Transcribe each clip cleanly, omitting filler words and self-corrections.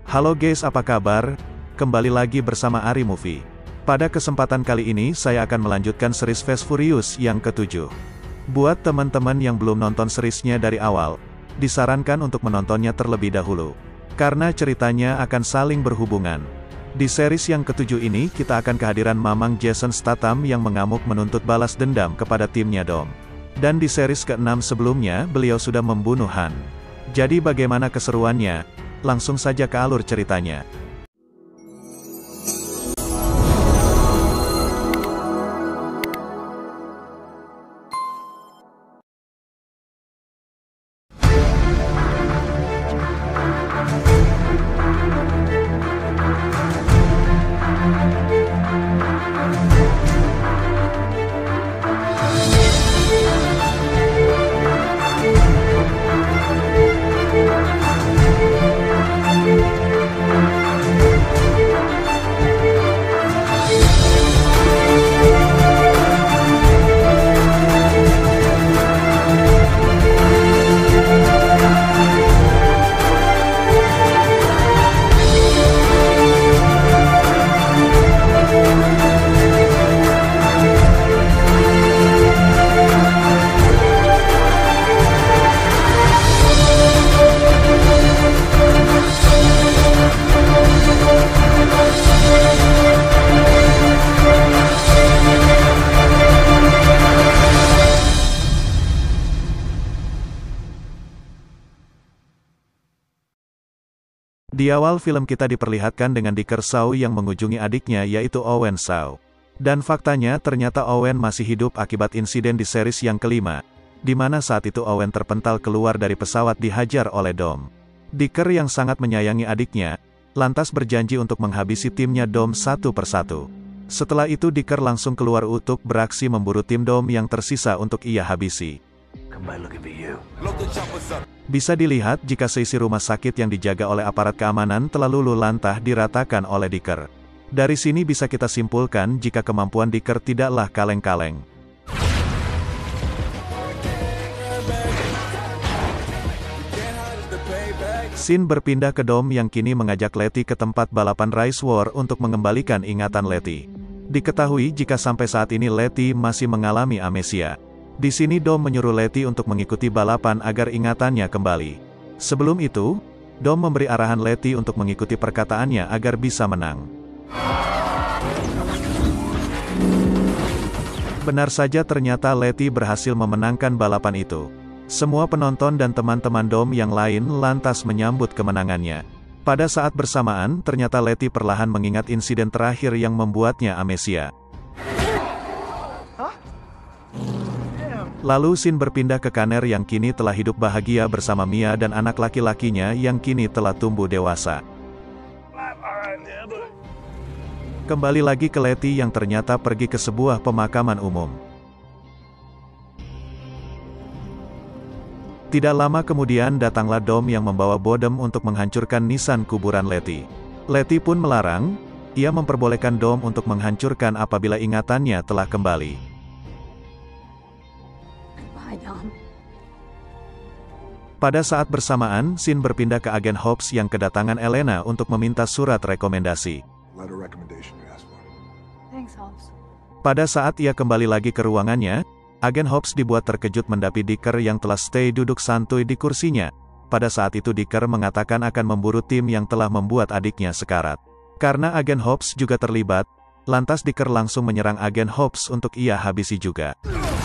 Halo guys, apa kabar? Kembali lagi bersama Ari Movie. Pada kesempatan kali ini saya akan melanjutkan series Fast Furious yang ke-7. Buat teman-teman yang belum nonton seriesnya dari awal, disarankan untuk menontonnya terlebih dahulu. Karena ceritanya akan saling berhubungan. Di series yang ke-7 ini kita akan kehadiran Mamang Jason Statham yang mengamuk menuntut balas dendam kepada timnya Dom. Dan di series ke-6 sebelumnya beliau sudah membunuh Han. Jadi bagaimana keseruannya? Langsung saja ke alur ceritanya. Di awal film kita diperlihatkan dengan Dicker Shaw yang mengunjungi adiknya yaitu Owen Shaw. Dan faktanya ternyata Owen masih hidup akibat insiden di series yang kelima, di mana saat itu Owen terpental keluar dari pesawat dihajar oleh Dom. Dicker yang sangat menyayangi adiknya, lantas berjanji untuk menghabisi timnya Dom satu persatu. Setelah itu Dicker langsung keluar untuk beraksi memburu tim Dom yang tersisa untuk ia habisi. Bisa dilihat jika seisi rumah sakit yang dijaga oleh aparat keamanan telah luluh lantah diratakan oleh Dicker. Dari sini bisa kita simpulkan jika kemampuan Dicker tidaklah kaleng-kaleng. Scene berpindah ke Dom yang kini mengajak Letty ke tempat balapan Race War untuk mengembalikan ingatan Letty. Diketahui jika sampai saat ini Letty masih mengalami amnesia. Di sini Dom menyuruh Letty untuk mengikuti balapan agar ingatannya kembali. Sebelum itu, Dom memberi arahan Letty untuk mengikuti perkataannya agar bisa menang. Benar saja ternyata Letty berhasil memenangkan balapan itu. Semua penonton dan teman-teman Dom yang lain lantas menyambut kemenangannya. Pada saat bersamaan, ternyata Letty perlahan mengingat insiden terakhir yang membuatnya amnesia. Lalu scene berpindah ke Conner yang kini telah hidup bahagia bersama Mia dan anak laki-lakinya yang kini telah tumbuh dewasa. Kembali lagi ke Letty yang ternyata pergi ke sebuah pemakaman umum. Tidak lama kemudian datanglah Dom yang membawa Bodem untuk menghancurkan nisan kuburan Letty. Letty pun melarang, ia memperbolehkan Dom untuk menghancurkan apabila ingatannya telah kembali. Pada saat bersamaan, scene berpindah ke agen Hobbs yang kedatangan Elena untuk meminta surat rekomendasi. Pada saat ia kembali lagi ke ruangannya, agen Hobbs dibuat terkejut mendapi Dicker yang telah stay duduk santuy di kursinya. Pada saat itu Dicker mengatakan akan memburu tim yang telah membuat adiknya sekarat. Karena agen Hobbs juga terlibat, lantas Dicker langsung menyerang agen Hobbs untuk ia habisi juga.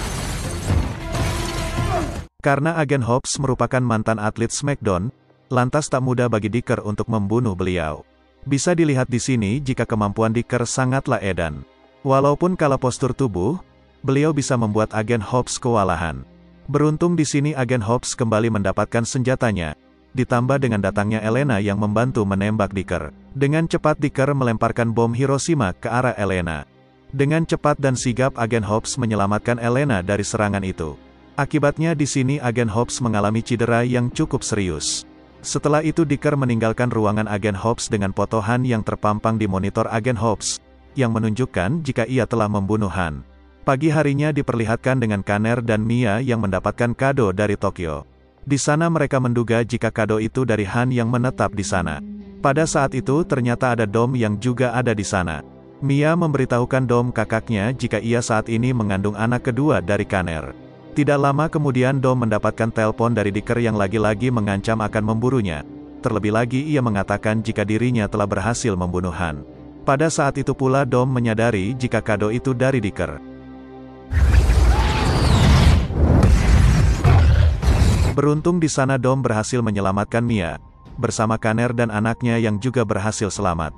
Karena agen Hobbs merupakan mantan atlet SmackDown, lantas tak mudah bagi Dicker untuk membunuh beliau. Bisa dilihat di sini jika kemampuan Dicker sangatlah edan. Walaupun kalah postur tubuh, beliau bisa membuat agen Hobbs kewalahan. Beruntung di sini agen Hobbs kembali mendapatkan senjatanya, ditambah dengan datangnya Elena yang membantu menembak Dicker. Dengan cepat Dicker melemparkan bom Hiroshima ke arah Elena. Dengan cepat dan sigap agen Hobbs menyelamatkan Elena dari serangan itu. Akibatnya di sini agen Hobbs mengalami cedera yang cukup serius. Setelah itu Dicker meninggalkan ruangan agen Hobbs dengan fotohan yang terpampang di monitor agen Hobbs, yang menunjukkan jika ia telah membunuh Han. Pagi harinya diperlihatkan dengan Conner dan Mia yang mendapatkan kado dari Tokyo. Di sana mereka menduga jika kado itu dari Han yang menetap di sana. Pada saat itu ternyata ada Dom yang juga ada di sana. Mia memberitahukan Dom kakaknya jika ia saat ini mengandung anak kedua dari Kanner. Tidak lama kemudian Dom mendapatkan telepon dari Dicker yang lagi-lagi mengancam akan memburunya. Terlebih lagi ia mengatakan jika dirinya telah berhasil membunuh Han. Pada saat itu pula Dom menyadari jika kado itu dari Dicker. Beruntung di sana Dom berhasil menyelamatkan Mia, bersama Kanner dan anaknya yang juga berhasil selamat.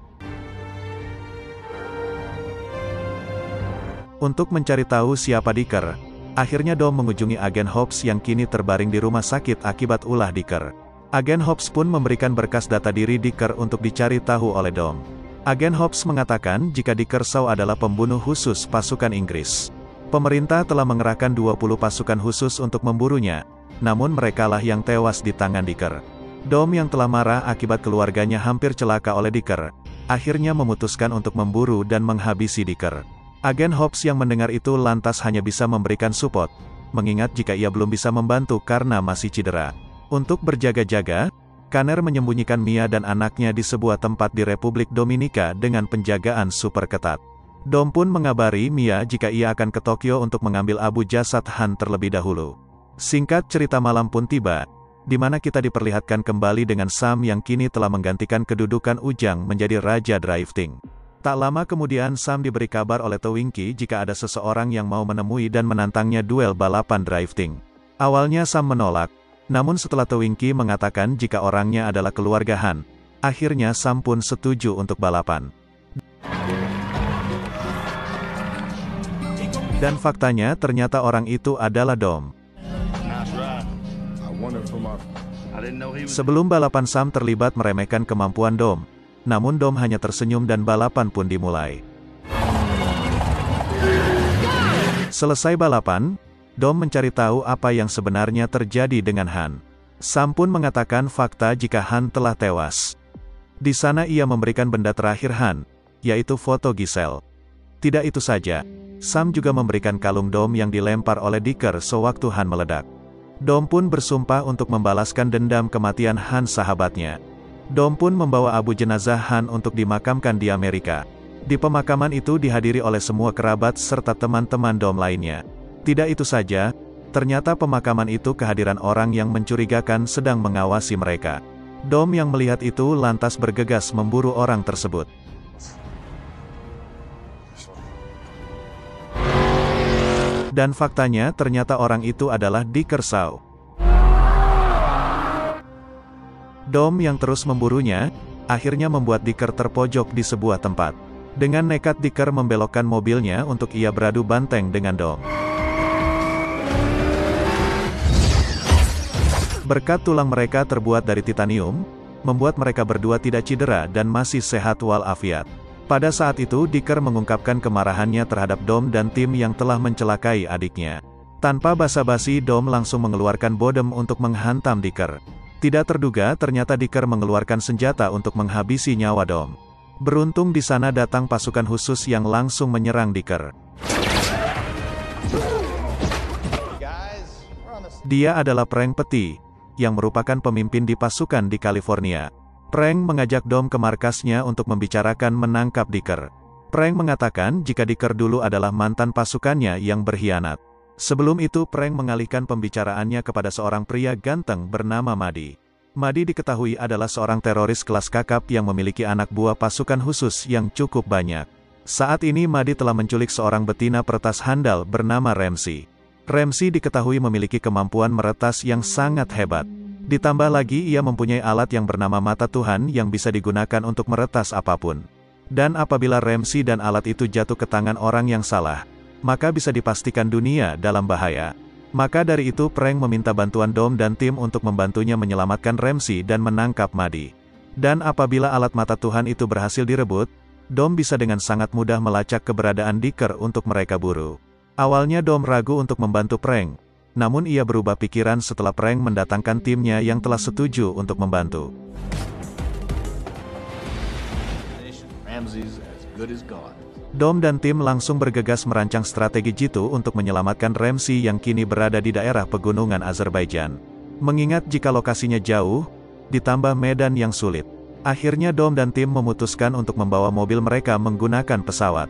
Untuk mencari tahu siapa Dicker, akhirnya Dom mengunjungi agen Hobbs yang kini terbaring di rumah sakit akibat ulah Dicker. Agen Hobbs pun memberikan berkas data diri Dicker untuk dicari tahu oleh Dom. Agen Hobbs mengatakan jika Dicker Shaw adalah pembunuh khusus pasukan Inggris. Pemerintah telah mengerahkan 20 pasukan khusus untuk memburunya, namun merekalah yang tewas di tangan Dicker. Dom yang telah marah akibat keluarganya hampir celaka oleh Dicker, akhirnya memutuskan untuk memburu dan menghabisi Dicker. Agen Hobbs yang mendengar itu lantas hanya bisa memberikan support, mengingat jika ia belum bisa membantu karena masih cedera. Untuk berjaga-jaga, Kanner menyembunyikan Mia dan anaknya di sebuah tempat di Republik Dominika dengan penjagaan super ketat. Dom pun mengabari Mia jika ia akan ke Tokyo untuk mengambil abu jasad Han terlebih dahulu. Singkat cerita malam pun tiba, di mana kita diperlihatkan kembali dengan Sam yang kini telah menggantikan kedudukan Ujang menjadi Raja Drifting. Tak lama kemudian Sam diberi kabar oleh Twinkie jika ada seseorang yang mau menemui dan menantangnya duel balapan drifting. Awalnya Sam menolak, namun setelah Twinkie mengatakan jika orangnya adalah keluarga Han, akhirnya Sam pun setuju untuk balapan. Dan faktanya ternyata orang itu adalah Dom. Sebelum balapan Sam terlibat meremehkan kemampuan Dom, namun Dom hanya tersenyum dan balapan pun dimulai. Selesai balapan, Dom mencari tahu apa yang sebenarnya terjadi dengan Han. Sam pun mengatakan fakta jika Han telah tewas. Di sana ia memberikan benda terakhir Han, yaitu foto Giselle. Tidak itu saja, Sam juga memberikan kalung Dom yang dilempar oleh Dicker sewaktu Han meledak. Dom pun bersumpah untuk membalaskan dendam kematian Han sahabatnya. Dom pun membawa abu jenazah Han untuk dimakamkan di Amerika. Di pemakaman itu dihadiri oleh semua kerabat serta teman-teman Dom lainnya. Tidak itu saja, ternyata pemakaman itu kehadiran orang yang mencurigakan sedang mengawasi mereka. Dom yang melihat itu lantas bergegas memburu orang tersebut. Dan faktanya ternyata orang itu adalah Dicker Shaw. Dom yang terus memburunya, akhirnya membuat Dicker terpojok di sebuah tempat. Dengan nekat Dicker membelokkan mobilnya untuk ia beradu banteng dengan Dom. Berkat tulang mereka terbuat dari titanium, membuat mereka berdua tidak cedera dan masih sehat walafiat. Pada saat itu Dicker mengungkapkan kemarahannya terhadap Dom dan tim yang telah mencelakai adiknya. Tanpa basa-basi Dom langsung mengeluarkan bodem untuk menghantam Dicker. Tidak terduga ternyata Dicker mengeluarkan senjata untuk menghabisi nyawa Dom. Beruntung di sana datang pasukan khusus yang langsung menyerang Dicker. Dia adalah Frank Petty, yang merupakan pemimpin di pasukan di California. Frank mengajak Dom ke markasnya untuk membicarakan menangkap Dicker. Frank mengatakan jika Dicker dulu adalah mantan pasukannya yang berkhianat. Sebelum itu Frank mengalihkan pembicaraannya kepada seorang pria ganteng bernama Madi. Madi diketahui adalah seorang teroris kelas kakap yang memiliki anak buah pasukan khusus yang cukup banyak. Saat ini Madi telah menculik seorang betina peretas handal bernama Ramsey. Ramsey diketahui memiliki kemampuan meretas yang sangat hebat. Ditambah lagi ia mempunyai alat yang bernama mata Tuhan yang bisa digunakan untuk meretas apapun. Dan apabila Ramsey dan alat itu jatuh ke tangan orang yang salah, maka bisa dipastikan dunia dalam bahaya. Maka dari itu Frank meminta bantuan Dom dan tim untuk membantunya menyelamatkan Ramsey dan menangkap Madi. Dan apabila alat mata Tuhan itu berhasil direbut, Dom bisa dengan sangat mudah melacak keberadaan Dicker untuk mereka buru. Awalnya Dom ragu untuk membantu Frank, namun ia berubah pikiran setelah Frank mendatangkan timnya yang telah setuju untuk membantu. Dom dan tim langsung bergegas merancang strategi jitu untuk menyelamatkan Ramsey yang kini berada di daerah pegunungan Azerbaijan. Mengingat jika lokasinya jauh, ditambah medan yang sulit, Akhirnya Dom dan tim memutuskan untuk membawa mobil mereka menggunakan pesawat.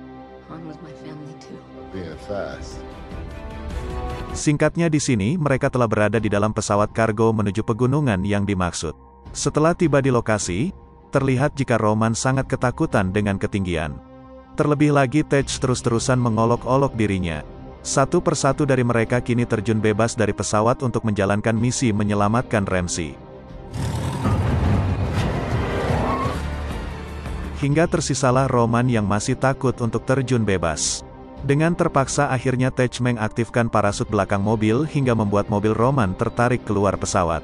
Singkatnya di sini mereka telah berada di dalam pesawat kargo menuju pegunungan yang dimaksud. Setelah tiba di lokasi, terlihat jika Roman sangat ketakutan dengan ketinggian. Terlebih lagi Tej terus-terusan mengolok-olok dirinya. Satu persatu dari mereka kini terjun bebas dari pesawat untuk menjalankan misi menyelamatkan Ramsey. Hingga tersisalah Roman yang masih takut untuk terjun bebas. Dengan terpaksa akhirnya Tej mengaktifkan parasut belakang mobil hingga membuat mobil Roman tertarik keluar pesawat.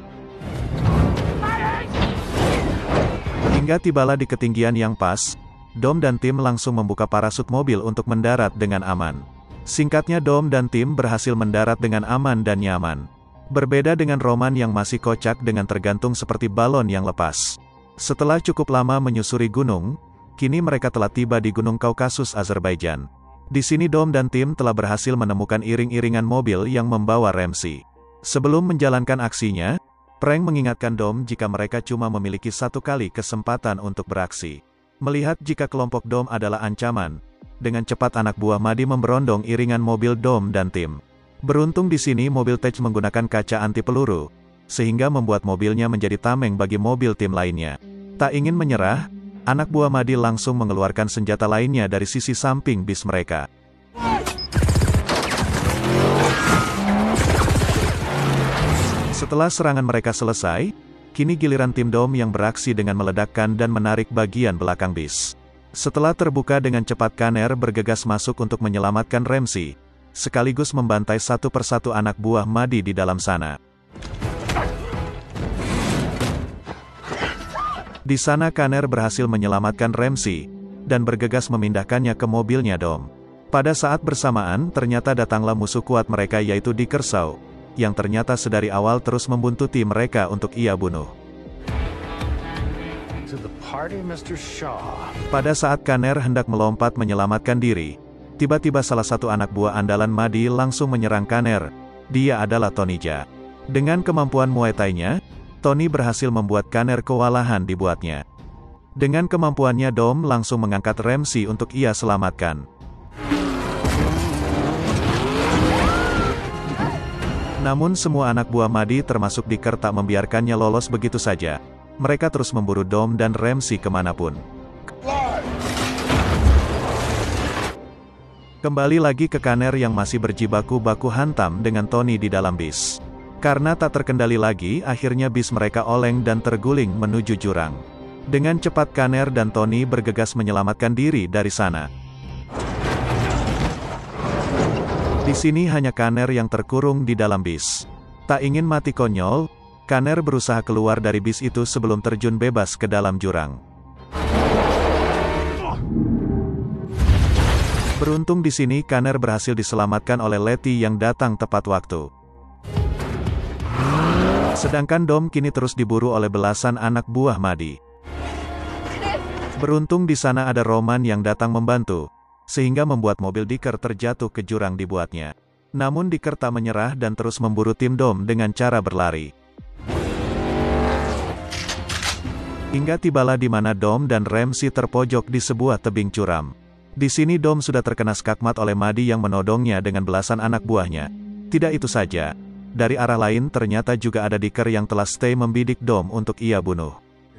Hingga tibalah di ketinggian yang pas, Dom dan tim langsung membuka parasut mobil untuk mendarat dengan aman. Singkatnya Dom dan tim berhasil mendarat dengan aman dan nyaman. Berbeda dengan Roman yang masih kocak dengan tergantung seperti balon yang lepas. Setelah cukup lama menyusuri gunung, kini mereka telah tiba di Gunung Kaukasus, Azerbaijan. Di sini Dom dan tim telah berhasil menemukan iring-iringan mobil yang membawa Ramsey. Sebelum menjalankan aksinya, Frank mengingatkan Dom jika mereka cuma memiliki satu kali kesempatan untuk beraksi. Melihat jika kelompok Dom adalah ancaman, dengan cepat anak buah Madi memberondong iringan mobil Dom dan tim. Beruntung di sini mobil Tej menggunakan kaca anti peluru, sehingga membuat mobilnya menjadi tameng bagi mobil tim lainnya. Tak ingin menyerah, anak buah Madi langsung mengeluarkan senjata lainnya dari sisi samping bis mereka. Setelah serangan mereka selesai, kini giliran tim Dom yang beraksi dengan meledakkan dan menarik bagian belakang bis. Setelah terbuka dengan cepat, Kanner bergegas masuk untuk menyelamatkan Ramsey, sekaligus membantai satu persatu anak buah Madi di dalam sana. Di sana Kanner berhasil menyelamatkan Ramsey, dan bergegas memindahkannya ke mobilnya Dom. Pada saat bersamaan ternyata datanglah musuh kuat mereka yaitu Di Kershaw, yang ternyata sedari awal terus membuntuti mereka untuk ia bunuh. Pada saat Kanner hendak melompat menyelamatkan diri, tiba-tiba salah satu anak buah andalan Madi langsung menyerang Kanner. Dia adalah Tony Jaa. Dengan kemampuan Muay Thai-nya, Tony berhasil membuat Kanner kewalahan dibuatnya. Dengan kemampuannya Dom langsung mengangkat Ramsey untuk ia selamatkan. Namun semua anak buah Madi termasuk Dicker tak membiarkannya lolos begitu saja. Mereka terus memburu Dom dan Ramsey kemanapun. Kembali lagi ke Kanner yang masih berjibaku baku hantam dengan Tony di dalam bis. Karena tak terkendali lagi, akhirnya bis mereka oleng dan terguling menuju jurang. Dengan cepat Kanner dan Tony bergegas menyelamatkan diri dari sana. Di sini hanya Kanner yang terkurung di dalam bis. Tak ingin mati konyol, Kanner berusaha keluar dari bis itu sebelum terjun bebas ke dalam jurang. Beruntung di sini Kanner berhasil diselamatkan oleh Letty yang datang tepat waktu. Sedangkan Dom kini terus diburu oleh belasan anak buah Madi. Beruntung di sana ada Roman yang datang membantu, sehingga membuat mobil Dicker terjatuh ke jurang dibuatnya. Namun Dicker tak menyerah dan terus memburu tim Dom dengan cara berlari. Hingga tibalah di mana Dom dan Ramsey terpojok di sebuah tebing curam. Di sini Dom sudah terkena skakmat oleh Madi yang menodongnya dengan belasan anak buahnya. Tidak itu saja. Dari arah lain ternyata juga ada Dicker yang telah stay membidik Dom untuk ia bunuh.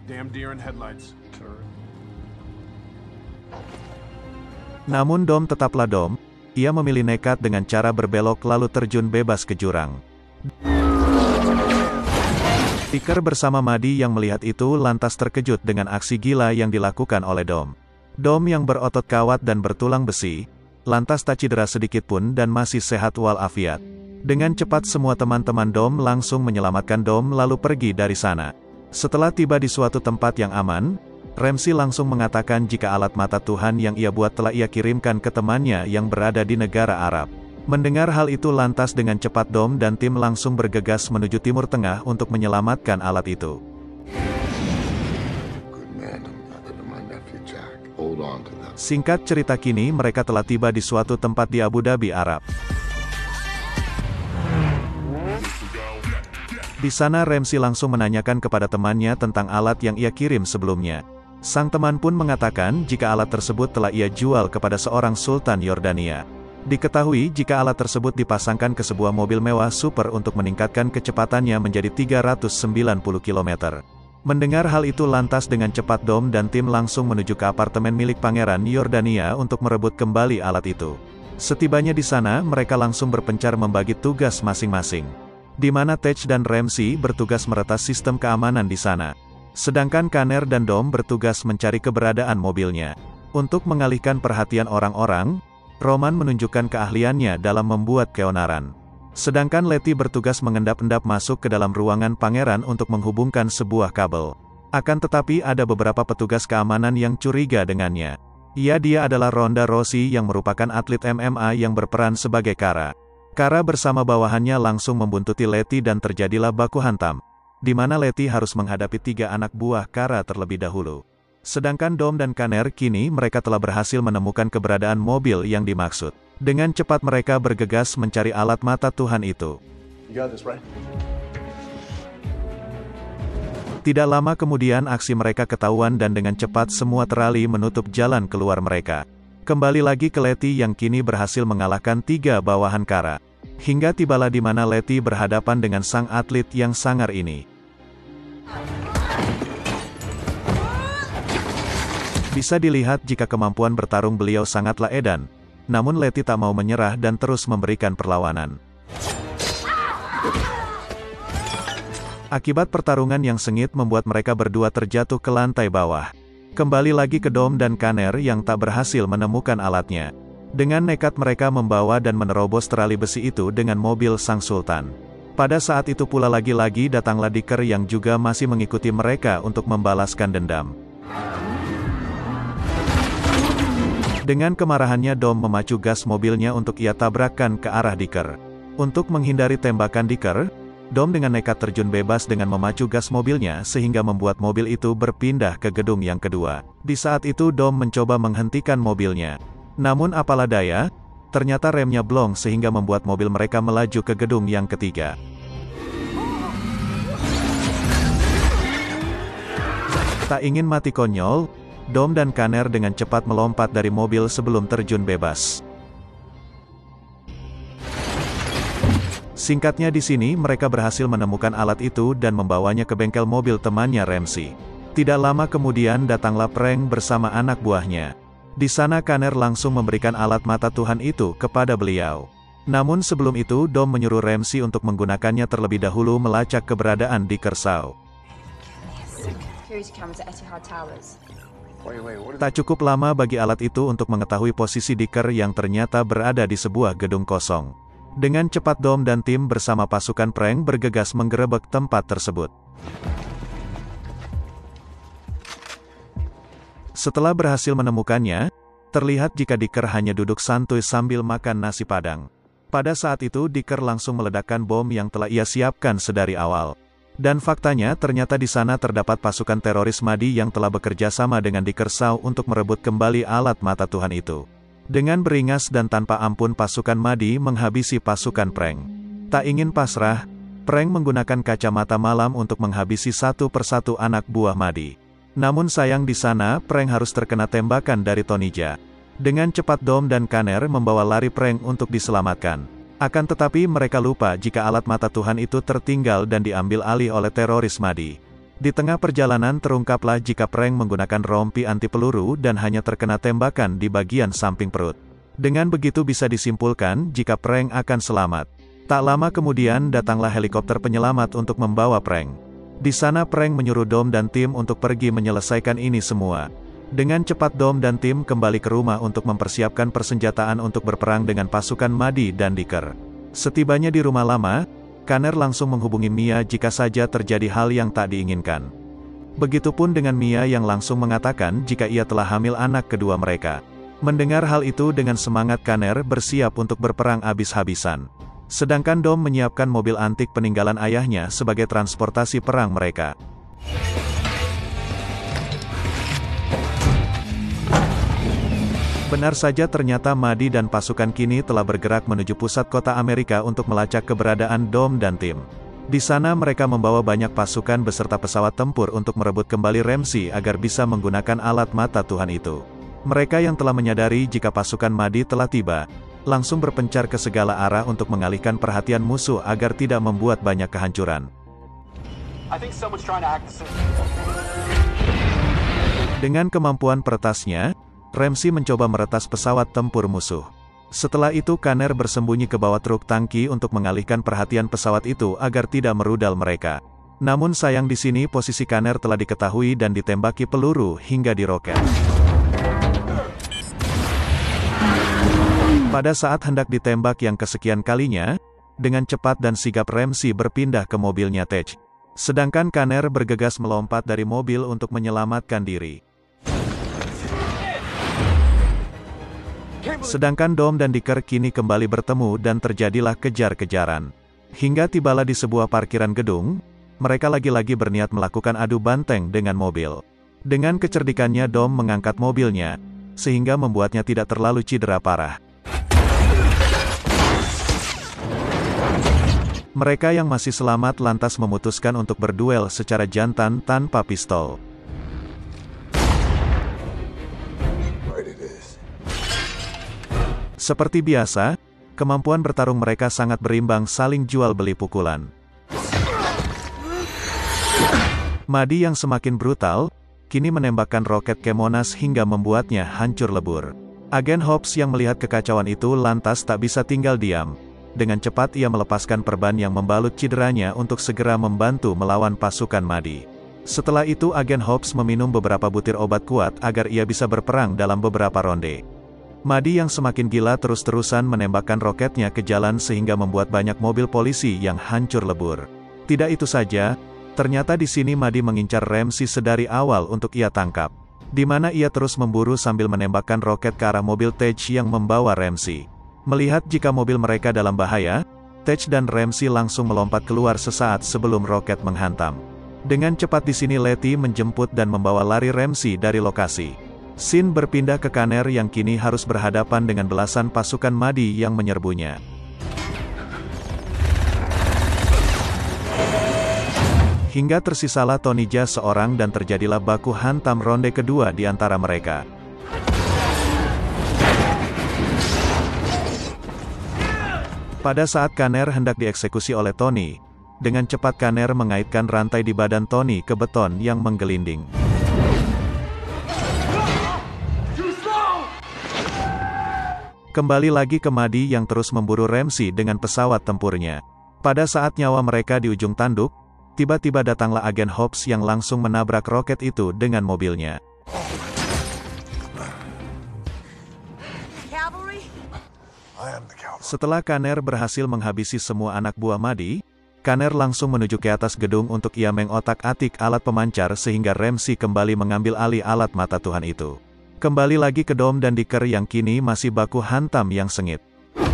Namun Dom tetaplah Dom, ia memilih nekat dengan cara berbelok lalu terjun bebas ke jurang. Dicker bersama Madi yang melihat itu lantas terkejut dengan aksi gila yang dilakukan oleh Dom. Dom yang berotot kawat dan bertulang besi, lantas tak cedera sedikit pun dan masih sehat walafiat. Dengan cepat semua teman-teman Dom langsung menyelamatkan Dom lalu pergi dari sana. Setelah tiba di suatu tempat yang aman, Ramsey langsung mengatakan jika alat mata Tuhan yang ia buat telah ia kirimkan ke temannya yang berada di negara Arab. Mendengar hal itu lantas dengan cepat Dom dan tim langsung bergegas menuju Timur Tengah untuk menyelamatkan alat itu. Singkat cerita kini mereka telah tiba di suatu tempat di Abu Dhabi, Arab. Di sana Ramsey langsung menanyakan kepada temannya tentang alat yang ia kirim sebelumnya. Sang teman pun mengatakan jika alat tersebut telah ia jual kepada seorang Sultan Yordania. Diketahui jika alat tersebut dipasangkan ke sebuah mobil mewah super untuk meningkatkan kecepatannya menjadi 390 km. Mendengar hal itu lantas dengan cepat Dom dan tim langsung menuju ke apartemen milik Pangeran Yordania untuk merebut kembali alat itu. Setibanya di sana mereka langsung berpencar membagi tugas masing-masing. Di mana Tej dan Ramsey bertugas meretas sistem keamanan di sana. Sedangkan Kanner dan Dom bertugas mencari keberadaan mobilnya. Untuk mengalihkan perhatian orang-orang, Roman menunjukkan keahliannya dalam membuat keonaran. Sedangkan Letty bertugas mengendap-endap masuk ke dalam ruangan pangeran untuk menghubungkan sebuah kabel. Akan tetapi ada beberapa petugas keamanan yang curiga dengannya. Dia adalah Ronda Rousey yang merupakan atlet MMA yang berperan sebagai Kara. Kara bersama bawahannya langsung membuntuti Letty dan terjadilah baku hantam. Di mana Letty harus menghadapi 3 anak buah Kara terlebih dahulu. Sedangkan Dom dan Kanner kini mereka telah berhasil menemukan keberadaan mobil yang dimaksud. Dengan cepat mereka bergegas mencari alat mata Tuhan itu. Tidak lama kemudian aksi mereka ketahuan dan dengan cepat semua terali menutup jalan keluar mereka. Kembali lagi ke Letty yang kini berhasil mengalahkan 3 bawahan Kara. Hingga tibalah di mana Letty berhadapan dengan sang atlet yang sangar ini. Bisa dilihat jika kemampuan bertarung beliau sangatlah edan, namun Letty tak mau menyerah dan terus memberikan perlawanan. Akibat pertarungan yang sengit membuat mereka berdua terjatuh ke lantai bawah. Kembali lagi ke Dom dan Kanner yang tak berhasil menemukan alatnya. Dengan nekat mereka membawa dan menerobos terali besi itu dengan mobil sang sultan. Pada saat itu pula lagi-lagi datanglah Dicker yang juga masih mengikuti mereka untuk membalaskan dendam. Dengan kemarahannya Dom memacu gas mobilnya untuk ia tabrakkan ke arah Dicker. Untuk menghindari tembakan Dicker, Dom dengan nekat terjun bebas dengan memacu gas mobilnya sehingga membuat mobil itu berpindah ke gedung yang kedua. Di saat itu Dom mencoba menghentikan mobilnya. Namun apalah daya, ternyata remnya blong sehingga membuat mobil mereka melaju ke gedung yang ketiga. Tak ingin mati konyol, Dom dan Kanner dengan cepat melompat dari mobil sebelum terjun bebas. Singkatnya di sini mereka berhasil menemukan alat itu dan membawanya ke bengkel mobil temannya Ramsey. Tidak lama kemudian datanglah Frank bersama anak buahnya. Di sana Kanner langsung memberikan alat mata Tuhan itu kepada beliau. Namun sebelum itu Dom menyuruh Ramsey untuk menggunakannya terlebih dahulu melacak keberadaan di Kersau. Tak cukup lama bagi alat itu untuk mengetahui posisi Dicker yang ternyata berada di sebuah gedung kosong. Dengan cepat Dom dan tim bersama pasukan Frank bergegas menggerebek tempat tersebut. Setelah berhasil menemukannya, terlihat jika Dicker hanya duduk santuy sambil makan nasi padang. Pada saat itu Dicker langsung meledakkan bom yang telah ia siapkan sedari awal. Dan faktanya ternyata di sana terdapat pasukan teroris Mahdi yang telah bekerja sama dengan Dicker Shaw untuk merebut kembali alat mata Tuhan itu. Dengan beringas dan tanpa ampun pasukan Mahdi menghabisi pasukan Frank. Tak ingin pasrah, Frank menggunakan kacamata malam untuk menghabisi satu persatu anak buah Mahdi. Namun sayang di sana Frank harus terkena tembakan dari Tonija. Dengan cepat Dom dan Kanner membawa lari Frank untuk diselamatkan. Akan tetapi mereka lupa jika alat mata Tuhan itu tertinggal dan diambil alih oleh teroris Mahdi. Di tengah perjalanan terungkaplah jika Frank menggunakan rompi anti peluru dan hanya terkena tembakan di bagian samping perut. Dengan begitu bisa disimpulkan jika Frank akan selamat. Tak lama kemudian datanglah helikopter penyelamat untuk membawa Frank. Di sana Frank menyuruh Dom dan tim untuk pergi menyelesaikan ini semua. Dengan cepat Dom dan tim kembali ke rumah untuk mempersiapkan persenjataan untuk berperang dengan pasukan Mahdi dan Dicker. Setibanya di rumah lama, Kanner langsung menghubungi Mia jika saja terjadi hal yang tak diinginkan. Begitupun dengan Mia yang langsung mengatakan jika ia telah hamil anak kedua mereka. Mendengar hal itu dengan semangat Kanner bersiap untuk berperang habis-habisan. Sedangkan Dom menyiapkan mobil antik peninggalan ayahnya sebagai transportasi perang mereka. Benar saja ternyata Mahdi dan pasukan kini telah bergerak menuju pusat kota Amerika untuk melacak keberadaan Dom dan tim. Di sana mereka membawa banyak pasukan beserta pesawat tempur untuk merebut kembali Ramsey agar bisa menggunakan alat mata Tuhan itu. Mereka yang telah menyadari jika pasukan Mahdi telah tiba, langsung berpencar ke segala arah untuk mengalihkan perhatian musuh agar tidak membuat banyak kehancuran. Dengan kemampuan peretasnya, Ramsey mencoba meretas pesawat tempur musuh. Setelah itu Kanner bersembunyi ke bawah truk tangki untuk mengalihkan perhatian pesawat itu agar tidak merudal mereka. Namun sayang di sini posisi Kanner telah diketahui dan ditembaki peluru hingga diroket. Pada saat hendak ditembak yang kesekian kalinya, dengan cepat dan sigap Ramsey berpindah ke mobilnya Tej. Sedangkan Kanner bergegas melompat dari mobil untuk menyelamatkan diri. Sedangkan Dom dan Dicker kini kembali bertemu dan terjadilah kejar-kejaran. Hingga tibalah di sebuah parkiran gedung, mereka lagi-lagi berniat melakukan adu banteng dengan mobil. Dengan kecerdikannya Dom mengangkat mobilnya, sehingga membuatnya tidak terlalu cedera parah. Mereka yang masih selamat lantas memutuskan untuk berduel secara jantan tanpa pistol. Seperti biasa, kemampuan bertarung mereka sangat berimbang saling jual beli pukulan. Mahdi yang semakin brutal, kini menembakkan roket ke Monas hingga membuatnya hancur lebur. Agen Hobbs yang melihat kekacauan itu lantas tak bisa tinggal diam. Dengan cepat ia melepaskan perban yang membalut cederanya untuk segera membantu melawan pasukan Mahdi. Setelah itu Agen Hobbs meminum beberapa butir obat kuat agar ia bisa berperang dalam beberapa ronde. Mahdi yang semakin gila terus-terusan menembakkan roketnya ke jalan sehingga membuat banyak mobil polisi yang hancur lebur. Tidak itu saja, ternyata di sini Mahdi mengincar Ramsey sedari awal untuk ia tangkap. Di mana ia terus memburu sambil menembakkan roket ke arah mobil Tej yang membawa Ramsey. Melihat jika mobil mereka dalam bahaya, Tej dan Ramsey langsung melompat keluar sesaat sebelum roket menghantam. Dengan cepat di sini Letty menjemput dan membawa lari Ramsey dari lokasi. Scene berpindah ke Kanner yang kini harus berhadapan dengan belasan pasukan Mahdi yang menyerbunya. Hingga tersisalah Tony Jaa seorang dan terjadilah baku hantam ronde kedua di antara mereka. Pada saat Kanner hendak dieksekusi oleh Tony, dengan cepat Kanner mengaitkan rantai di badan Tony ke beton yang menggelinding. Kembali lagi ke Mahdi yang terus memburu Ramsey dengan pesawat tempurnya. Pada saat nyawa mereka di ujung tanduk, tiba-tiba datanglah Agen Hobbs yang langsung menabrak roket itu dengan mobilnya. Setelah Kanner berhasil menghabisi semua anak buah Mahdi, Kanner langsung menuju ke atas gedung untuk ia mengotak-atik alat pemancar sehingga Ramsey kembali mengambil alih alat mata Tuhan itu. Kembali lagi ke Dom dan Dicker yang kini masih baku hantam yang sengit.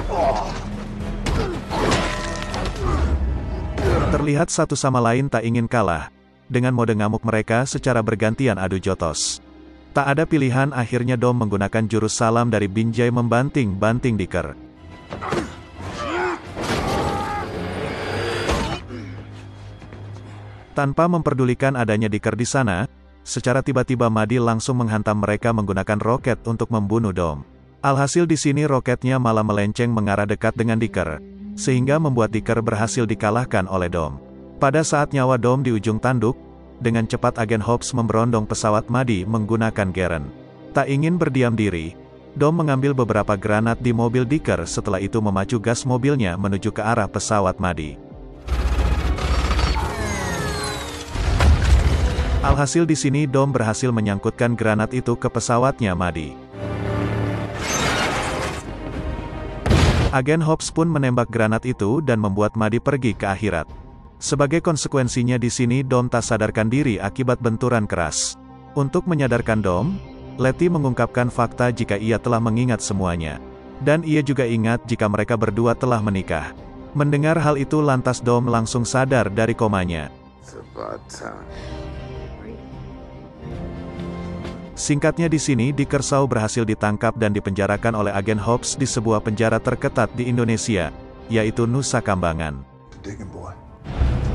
Terlihat satu sama lain tak ingin kalah. Dengan mode ngamuk mereka secara bergantian adu jotos. Tak ada pilihan akhirnya Dom menggunakan jurus salam dari Binjai membanting-banting Dicker. Tanpa memperdulikan adanya Dicker di sana, secara tiba-tiba Mahdi langsung menghantam mereka menggunakan roket untuk membunuh Dom. Alhasil di sini roketnya malah melenceng mengarah dekat dengan Dicker, sehingga membuat Dicker berhasil dikalahkan oleh Dom. Pada saat nyawa Dom di ujung tanduk, dengan cepat Agen Hobbs memberondong pesawat Mahdi menggunakan Garen. Tak ingin berdiam diri, Dom mengambil beberapa granat di mobil Dicker setelah itu memacu gas mobilnya menuju ke arah pesawat Mahdi. Alhasil di sini Dom berhasil menyangkutkan granat itu ke pesawatnya Mahdi. Agen Hobbs pun menembak granat itu dan membuat Mahdi pergi ke akhirat. Sebagai konsekuensinya di sini Dom tak sadarkan diri akibat benturan keras. Untuk menyadarkan Dom, Letty mengungkapkan fakta jika ia telah mengingat semuanya. Dan ia juga ingat jika mereka berdua telah menikah. Mendengar hal itu lantas Dom langsung sadar dari komanya. Singkatnya di sini Dicker Shaw berhasil ditangkap dan dipenjarakan oleh Agen Hobbs di sebuah penjara terketat di Indonesia, yaitu Nusa Kambangan.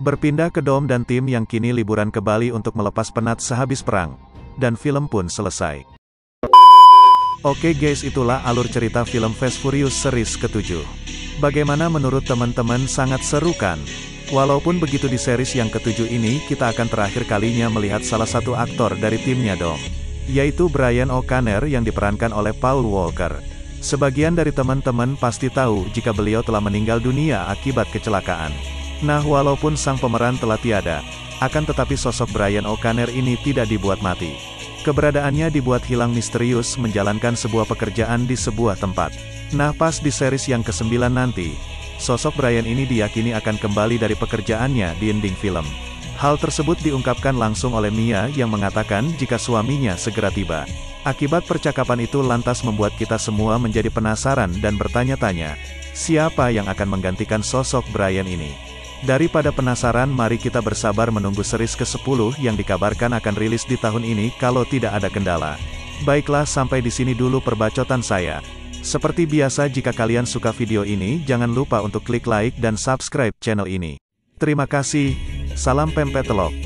Berpindah ke Dom dan tim yang kini liburan ke Bali untuk melepas penat sehabis perang. Dan film pun selesai. Oke guys, itulah alur cerita film Fast Furious series ke-7. Bagaimana menurut teman-teman? Sangat seru kan? Walaupun begitu, di series yang ke-7 ini kita akan terakhir kalinya melihat salah satu aktor dari timnya Dom, yaitu Brian O'Connor yang diperankan oleh Paul Walker. Sebagian dari teman-teman pasti tahu jika beliau telah meninggal dunia akibat kecelakaan. Nah, walaupun sang pemeran telah tiada, akan tetapi sosok Brian O'Connor ini tidak dibuat mati. Keberadaannya dibuat hilang misterius menjalankan sebuah pekerjaan di sebuah tempat. Nah, pas di series yang ke-9 nanti, sosok Brian ini diyakini akan kembali dari pekerjaannya di ending film. Hal tersebut diungkapkan langsung oleh Mia yang mengatakan jika suaminya segera tiba. Akibat percakapan itu lantas membuat kita semua menjadi penasaran dan bertanya-tanya, siapa yang akan menggantikan sosok Brian ini? Daripada penasaran, mari kita bersabar menunggu series ke-10 yang dikabarkan akan rilis di tahun ini kalau tidak ada kendala. Baiklah, sampai di sini dulu perbacotan saya. Seperti biasa, jika kalian suka video ini, jangan lupa untuk klik like dan subscribe channel ini. Terima kasih, salam pempek telok.